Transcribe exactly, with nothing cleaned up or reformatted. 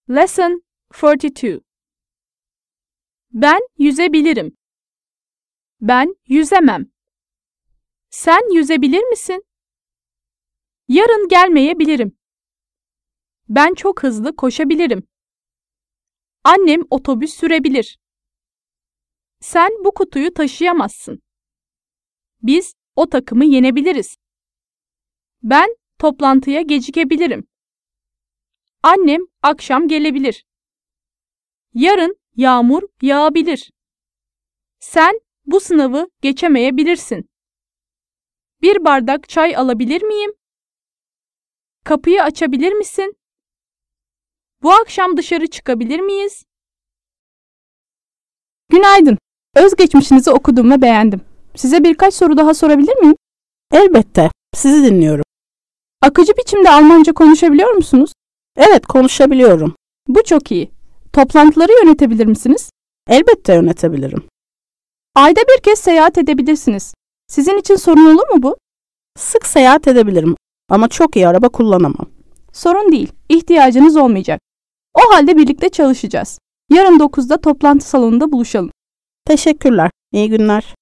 Lesson kırk iki. Ben yüzebilirim. Ben yüzemem. Sen yüzebilir misin? Yarın gelmeyebilirim. Ben çok hızlı koşabilirim. Annem otobüs sürebilir. Sen bu kutuyu taşıyamazsın. Biz o takımı yenebiliriz. Ben toplantıya gecikebilirim. Annem akşam gelebilir. Yarın yağmur yağabilir. Sen bu sınavı geçemeyebilirsin. Bir bardak çay alabilir miyim? Kapıyı açabilir misin? Bu akşam dışarı çıkabilir miyiz? Günaydın. Özgeçmişinizi okudum ve beğendim. Size birkaç soru daha sorabilir miyim? Elbette. Sizi dinliyorum. Akıcı biçimde Almanca konuşabiliyor musunuz? Evet, konuşabiliyorum. Bu çok iyi. Toplantıları yönetebilir misiniz? Elbette yönetebilirim. Ayda bir kez seyahat edebilirsiniz. Sizin için sorun olur mu bu? Sık seyahat edebilirim ama çok iyi araba kullanamam. Sorun değil. İhtiyacınız olmayacak. O halde birlikte çalışacağız. Yarın dokuzda toplantı salonunda buluşalım. Teşekkürler. İyi günler.